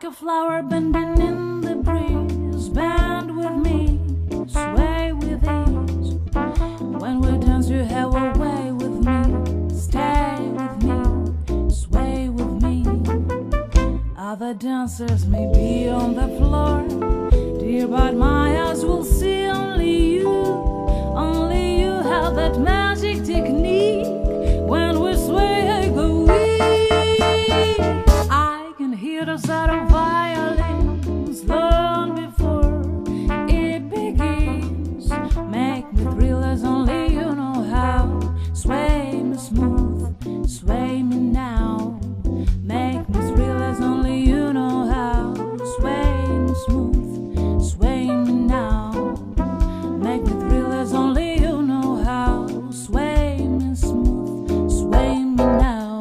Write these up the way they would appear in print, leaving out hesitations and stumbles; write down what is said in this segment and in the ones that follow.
like a flower bending in the breeze. Bend with me, sway with ease. When we dance, you have a way with me. Stay with me, sway with me. Other dancers may be on the floor, dear, but my eyes will see only you. Only you have that magic technique. When we sway, I go weak. I can hear the sound of violins long before it begins. Make me thrill as only you know how. Sway me smooth, sway me now. Make me thrill as only you know how. Sway me smooth, sway me now. Make me thrill as only you know how. Sway me smooth, sway me now.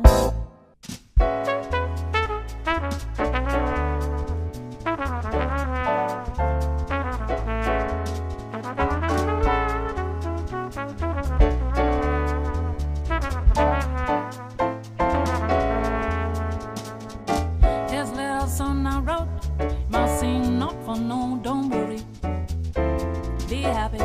This little song I wrote, must sing not for no, don't worry. Be happy.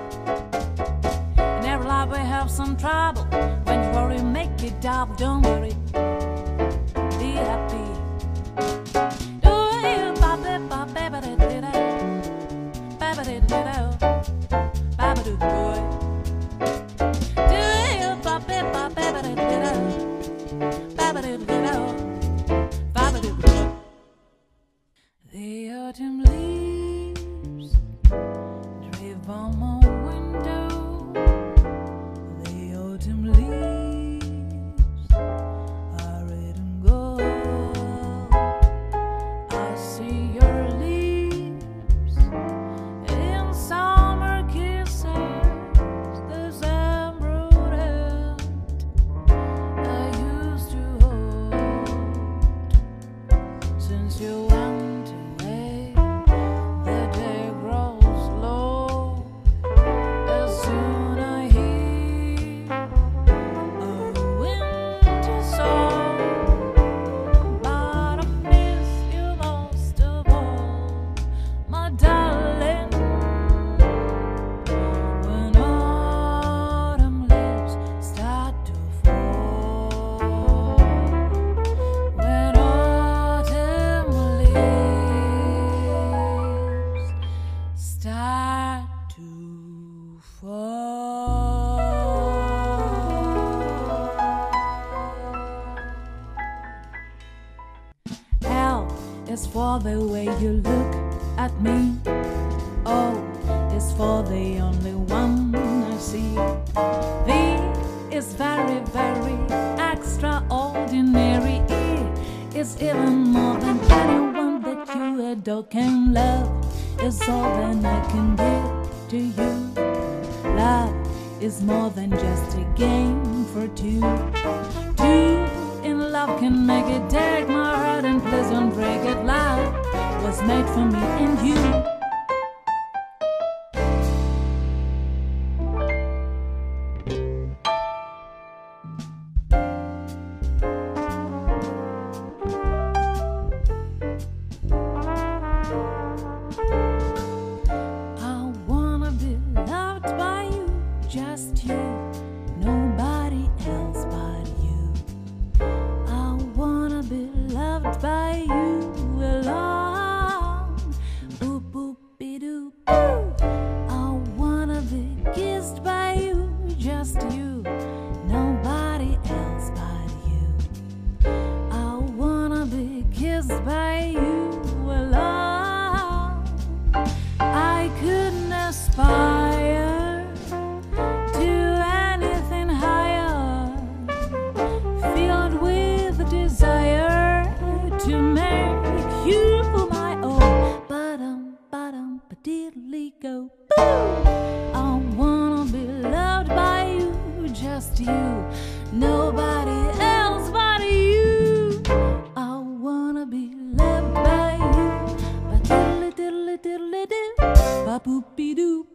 In every life we have some trouble. When you worry, make it double, don't worry. Be happy. Do you baby baby baby baby do boy. Do you baby baby baby baby do boy. The autumn leaves drift on my window. The autumn leaves are red and gold. I see your lips in summer kisses, December hand I used to hold. Since you went away, the day grows low. As soon I hear a winter song, but I miss you most of all, my darling. When autumn leaves start to fall, when autumn leaves start to fall. L is for the way you look at me. O is for the only one I see. V is very, very extraordinary. E is even more than anyone that you adore can love. Is all that I can give to you. Love is more than just a game for two. Two in love can make it. Take my heart and please don't break it. Love was made for me and you. I wanna be loved by you, just you, nobody else but you. I wanna be loved by you alone. Boop boop be doo boo. I wanna be kissed by you, just you, nobody else but you. I wanna be kissed by you alone. I couldn't aspire to anything higher, filled with desire to make you my own. Ba-dum, go, boo. I wanna be loved by you, just you, nobody else but you. I wanna be loved by you, ba-diddly-diddly-diddly-doo, ba-boop-be-doo.